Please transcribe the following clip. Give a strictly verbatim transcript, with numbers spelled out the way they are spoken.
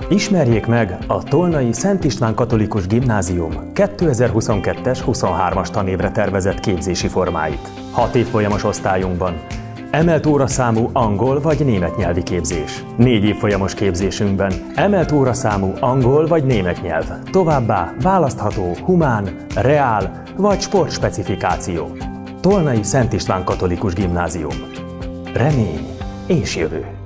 Ismerjék meg a Tolnai Szent István Katolikus Gimnázium kétezer-huszonkettes huszonhármas tanévre tervezett képzési formáit. Hat évfolyamos osztályunkban emelt óraszámú angol vagy német nyelvi képzés. Négy évfolyamos képzésünkben emelt óraszámú angol vagy német nyelv. Továbbá választható humán, reál vagy sportspecifikáció. Tolnai Szent István Katolikus Gimnázium. Remény és jövő.